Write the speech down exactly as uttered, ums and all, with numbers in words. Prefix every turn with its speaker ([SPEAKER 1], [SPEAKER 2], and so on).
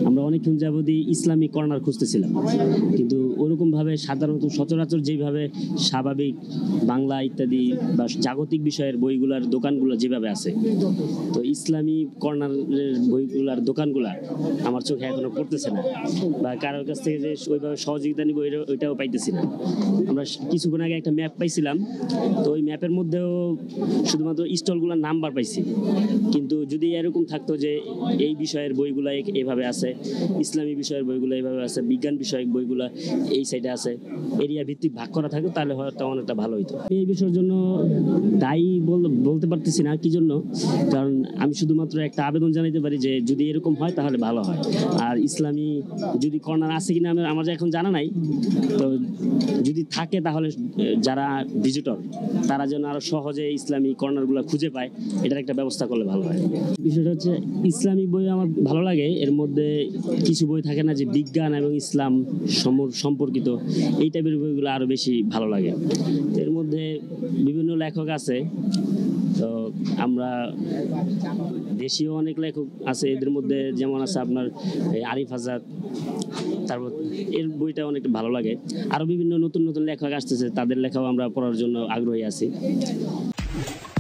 [SPEAKER 1] আমরা অনেকক্ষণ যাবতই Islamic corner খুঁজতেছিলাম, কিন্তু ওরকমভাবে সাধারণত সচরাচর যেভাবে স্বাভাবিক বাংলা ইত্যাদি বা জাগতিক বিষয়ের বইগুলার দোকানগুলো যেভাবে আছে, তো ইসলামী কর্নারের বইগুলার দোকানগুলা আমার চোখে এখনো পড়তেছে না, বা কারোর কাছ থেকে যে ওইভাবে সহযোগিতা নিব ওইটাও পাইতেছি না। আমরা কিছুক্ষণ আগে একটা ম্যাপ পাইছিলাম, তো ওই ম্যাপের মধ্যেও শুধুমাত্র স্টলগুলোর নাম্বার পাইছি, কিন্তু যদি এরকম থাকতো যে এই বিষয়ের বইগুলো এইভাবে আছে, ইসলামী বিষয়ের বইগুলো এইভাবে আছে, বিজ্ঞান বিষয়ক বইগুলো এই সাইডে আছে, এরিয়া ভিত্তিক ভাগ করা থাকতো, তাহলে হয়তো অনেকটা ভালো হইতো। এই বিষয়ের জন্য দায়ী বলতে পারতেছি না কি জন্য, কারণ আমি শুধুমাত্র একটা আবেদন জানাইতে পারি যে যদি এরকম হয় তাহলে ভালো হয়। আর ইসলামী যদি কর্নার আছে কিনা আমার এখন জানা নাই, তো যদি থাকে তাহলে যারা ভিজিটর তারা যেন আরো সহজে ইসলামী কর্নারগুলো খুঁজে পায়, এটার একটা ব্যবস্থা করলে ভালো হয়। বিষয়টা হচ্ছে ইসলামিক বই আমার ভালো লাগে, এর মধ্যে কিছু বই থাকে না যে বিজ্ঞান এবং ইসলাম সম্পর্কিত, এই টাইপের বইগুলো আরো বেশি ভালো লাগে। এর মধ্যে বিভিন্ন লেখক আছে, তো আমরা দেশীয় অনেক লেখক আছে, এদের মধ্যে যেমন আছে আপনার আরিফ আজাদ, তারপর এর বইটা অনেকটা ভালো লাগে। আরো বিভিন্ন নতুন নতুন লেখক আসতেছে, তাদের লেখাও আমরা পড়ার জন্য আগ্রহী আছি।